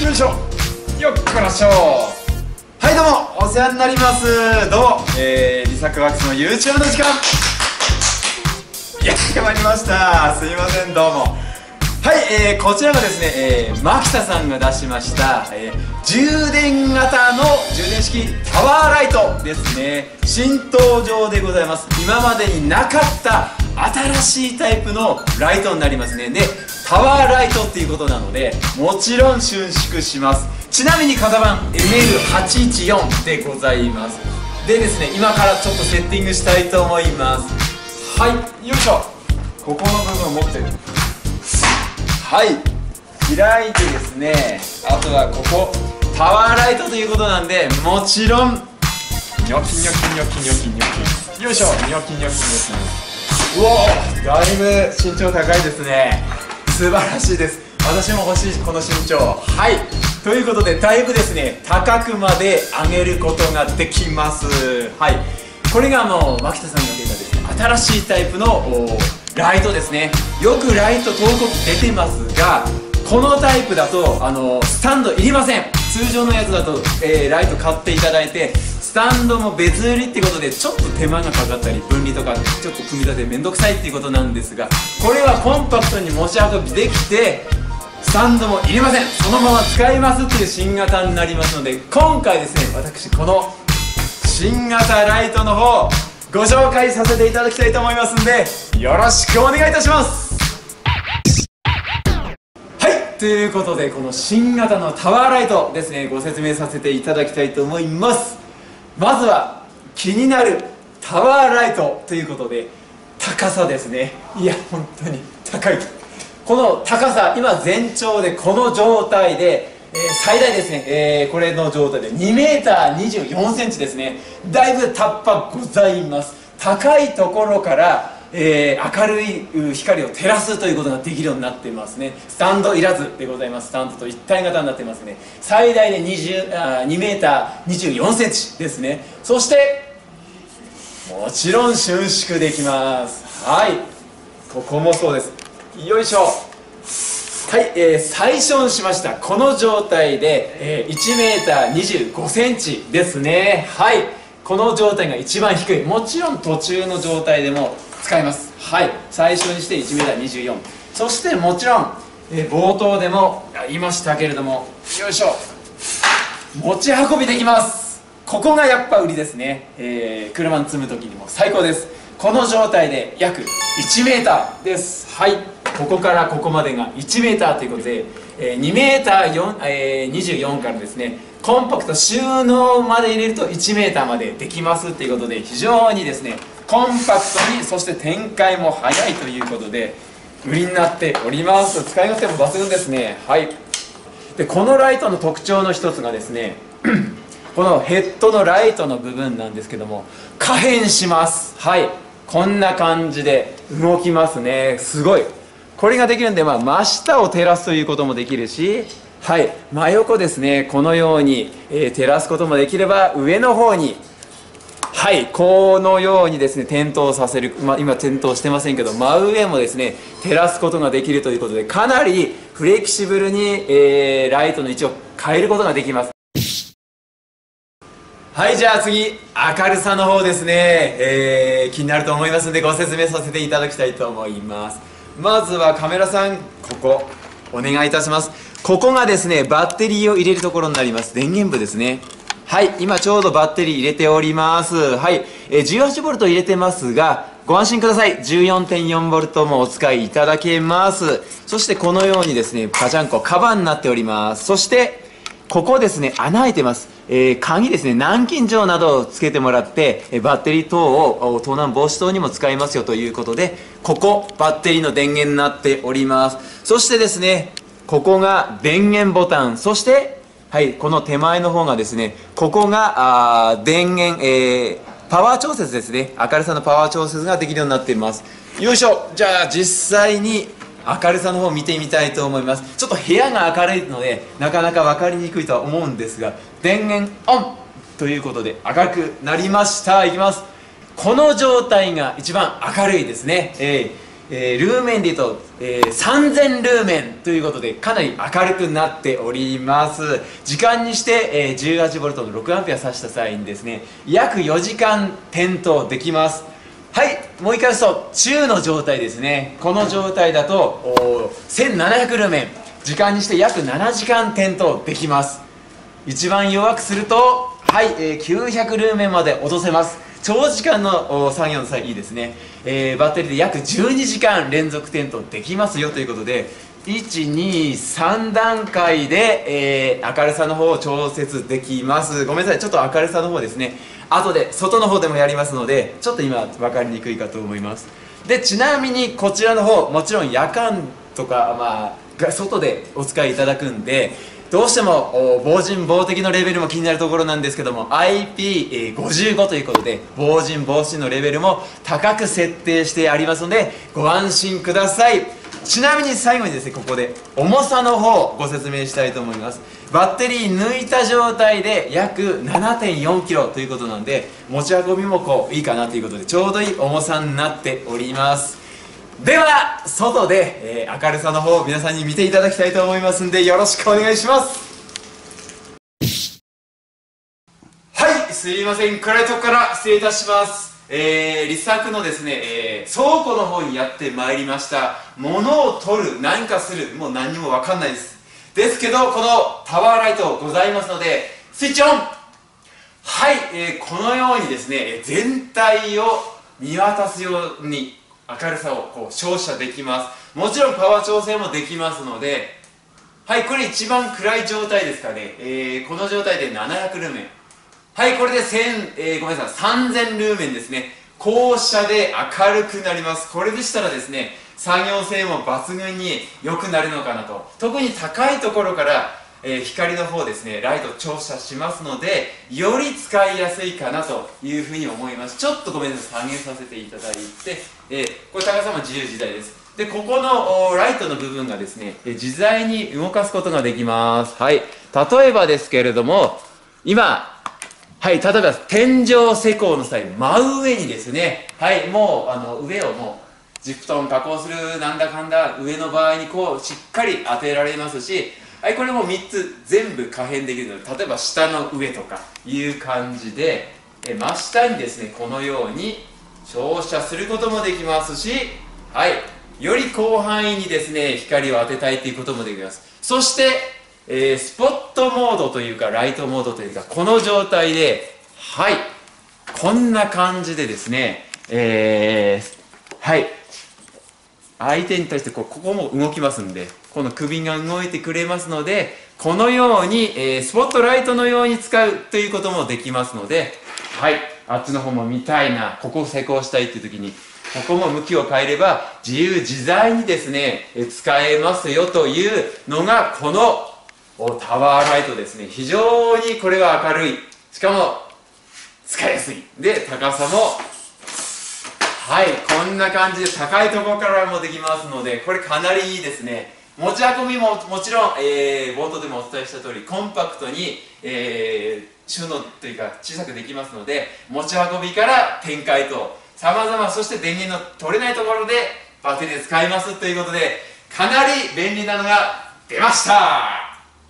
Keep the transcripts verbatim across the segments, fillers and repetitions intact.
よいしょ、よっこらしょ。はい、どうもお世話になります。どうも、えー、リサックワークスの YouTube の時間やってまいりました。すいません、どうも。はい、えー、こちらがですね、えー、マキタさんが出しました、えー、充電型の充電式タワーライトですね。新登場でございます。今までになかった新しいタイプのライトになりますね。で、タワーライトっていうことなので、もちろん収縮します。ちなみに型番 エムエルはちいちよん でございます。でですね、今からちょっとセッティングしたいと思います。はい、よいしょ。ここの部分を持ってる。はい、開いてですね、あとはここタワーライトということなんで、もちろんニョキニョキニョキニョキニョキ、よいしょ、ニョキニョキニョキ。うおー、だいぶ身長高いですね。素晴らしいです。私も欲しいこの身長。はい、ということでだいぶですね、高くまで上げることができます。はい、これがあの牧田さんが出たですね、新しいタイプのライトですね。よくライト遠く出てますが、このタイプだとあのスタンドいりません。通常のやつだと、えー、ライト買っていただいて、スタンドも別売りってことでちょっと手間がかかったり、分離とかちょっと組み立てめんどくさいっていうことなんですが、これはコンパクトに持ち運びできて、スタンドもいりません。そのまま使いますっていう新型になりますので、今回ですね、私この新型ライトの方ご紹介させていただきたいと思いますんで、よろしくお願いいたします。はい、ということでこの新型のタワーライトですね、ご説明させていただきたいと思います。まずは気になるタワーライトということで、高さですね。いや本当に高い。この高さ、今全長でこの状態で、えー、最大ですね、えー、これの状態でにメーターにじゅうよんセンチですね。だいぶタッパございます。高いところから、えー、明るい光を照らすということができるようになっていますね。スタンドいらずでございます。スタンドと一体型になってますね。最大でにじゅうあにメーターにじゅうよんセンチですね。そしてもちろん収縮できます。はい、ここもそうです。よいしょ。はい、えー、最小にしました。この状態で、えー、いちメーターにじゅうごセンチですね。はい、この状態が一番低い。もちろん途中の状態でも使えます。はい、最初にしていちメーターにじゅうよん。そしてもちろん、えー、冒頭でも言いましたけれども、よいしょ、持ち運びできます。ここがやっぱ売りですね。えー、車に積む時にも最高です。この状態で約いちメーターです。はい、ここからここまでがいちメーターということで、えー、にメーターよん、えー、にじゅうよんからですね、コンパクト収納まで入れるといちメーターまでできますということで、非常にですねコンパクトに、そして展開も早いということで売りになっております。使い勝手も抜群ですね。はい、でこのライトの特徴の一つがですねこのヘッドのライトの部分なんですけども、可変します。はい、こんな感じで動きますね。すごい。これができるんで、まあ、真下を照らすということもできるし、はい、真横ですね、このように、えー、照らすこともできれば、上の方に、はい、このようにですね点灯させる、まあ、今点灯してませんけど、真上もですね照らすことができるということで、かなりフレキシブルに、えー、ライトの位置を変えることができます。はい、じゃあ次、明るさの方ですね、えー、気になると思いますのでご説明させていただきたいと思います。まずはカメラさん、ここお願いいたします。ここがですねバッテリーを入れるところになります。電源部ですね。はい、今ちょうどバッテリー入れております。はい、えー、じゅうはちボルト 入れてますが、ご安心ください。 じゅうよんてんよんボルト もお使いいただけます。そしてこのようにですねガチャンコカバーになっております。そしてここですね、穴開いてます。えー、鍵ですね、南京錠などをつけてもらって、えー、バッテリー等を盗難防止等にも使いますよということで、ここバッテリーの電源になっております。そしてですね、ここが電源ボタン、そしてはい、この手前の方がですね、ここがあ電源、えー、パワー調節ですね。明るさのパワー調節ができるようになっています。よいしょ。じゃあ実際に明るさの方を見てみたいと思います。ちょっと部屋が明るいのでなかなか分かりにくいとは思うんですが、電源オンということで明るくなりました。いきます。この状態が一番明るいですね。えーえー、ルーメンでいうと、えー、さんぜんルーメンということでかなり明るくなっております。時間にして、えー、じゅうはちボルトのろくアンペア挿した際にですね、約よじかん点灯できます。はい、もう一回言うと中の状態ですね。この状態だとせんななひゃくルーメン、時間にして約ななじかん点灯できます。一番弱くするとはい、えー、きゅうひゃくルーメンまで落とせます。長時間の作業の際いいですね、えー、バッテリーで約じゅうにじかん連続点灯できますよということで、いちにさん段階で、えー、明るさの方を調節できます。ごめんなさい、ちょっと明るさの方ですね、後で外の方でもやりますのでちょっと今分かりにくいかと思います。でちなみにこちらの方もちろん夜間とか、まあ、外でお使いいただくんでどうしても防塵防滴のレベルも気になるところなんですけども アイピーごじゅうご ということで防塵防水のレベルも高く設定してありますのでご安心ください。ちなみに最後にですね、ここで重さの方をご説明したいと思います。バッテリー抜いた状態で約 ななてんよんキロということなんで持ち運びもこういいかなということでちょうどいい重さになっております。では外で、えー、明るさの方を皆さんに見ていただきたいと思いますんでよろしくお願いします。はい、すいません、暗いとこから失礼いたします。えー、リサクのですね、えー、倉庫の方にやってまいりました。物を取る、何かする、もう何にも分かんないですですけど、このタワーライトございますのでスイッチオン。はい、えー、このようにですね全体を見渡すように明るさをこう照射できます。もちろんパワー調整もできますので、はい、これ一番暗い状態ですかね、えー、この状態でななひゃくルーメン、はい、これでせん、えー、ごめんなさいさんぜんルーメンですね。校舎で明るくなります。これでしたらですね作業性も抜群に良くなるのかなと。特に高いところから、えー、光の方ですねライト照射しますのでより使いやすいかなというふうに思います。ちょっとごめんなさい下げさせていただいて、えー、これ高さも自由自在です。でここのライトの部分がですね自在に動かすことができます。はい、例えばですけれども今はい、例えば天井施工の際真上にですね、はい、もうあの上をもうジプトン加工するなんだかんだ上の場合にこうしっかり当てられますし、はい、これもみっつ全部可変できるので例えば下の上とかいう感じでえ真下にですねこのように照射することもできますし、はい、より広範囲にですね光を当てたいということもできます。そしてえー、スポットモードというかライトモードというかこの状態ではいこんな感じでですね、えー、はい相手に対してこうここも動きますんでこの首が動いてくれますのでこのように、えー、スポットライトのように使うということもできますので、はい、あっちの方も見たいなここを施工したいっていう時にここも向きを変えれば自由自在にですね使えますよというのがこのタワーライトですね。非常にこれは明るい、しかも使いやすいで高さもはいこんな感じで高いところからもできますのでこれかなりいいですね。持ち運びももちろん、えー、冒頭でもお伝えした通りコンパクトに、えー、収納というか小さくできますので持ち運びから展開とさまざま、そして電源の取れないところでバッテリーで使いますということでかなり便利なのが出ました。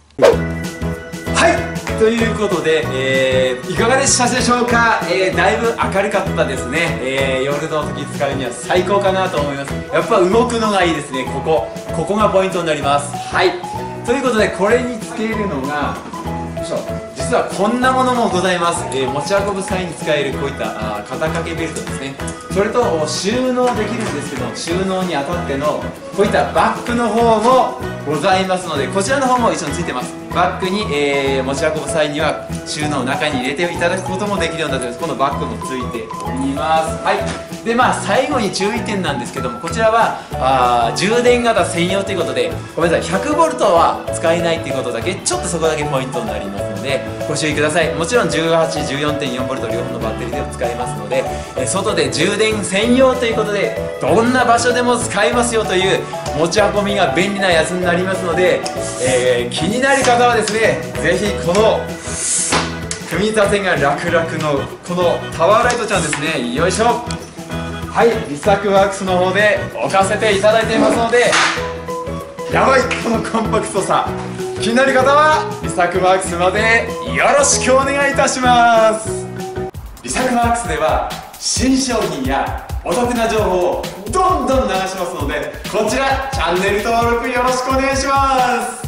はいということで、えー、いかがでしたでしょうか、えー、だいぶ明るかったですね、えー、夜の時使うには最高かなと思います。やっぱ動くのがいいですね。ここここがポイントになります。はいということでこれにつけるのがよいしょ実はこんなものもございます。えー、持ち運ぶ際に使えるこういったあ肩掛けベルトですね。それと収納できるんですけど収納にあたってのこういったバッグの方もございますのでこちらの方も一緒についてます。バッグに、えー、持ち運ぶ際には収納の中に入れていただくこともできるようになっています。このバッグもついております。はいでまあ最後に注意点なんですけどもこちらはあ充電型専用ということでごめんなさい ひゃくボルト は使えないということだけちょっとそこだけポイントになりますのでご注意ください。もちろん じゅうはち、じゅうよんてんよんボルト 両方のバッテリーでも使えますので、えー、外で充電専用ということでどんな場所でも使えますよという持ち運びが便利なやつになりますので、えー、気になる方はですねぜひこの組み立てが楽々のこのタワーライトちゃんですねよいしょ。 はいリサクワークスの方で置かせていただいていますので、やばいこのコンパクトさ気になる方はリサクワークスまでよろしくお願いいたします。リサクワークスでは新商品やお得な情報をどんどん流しますので、こちらチャンネル登録よろしくお願いします。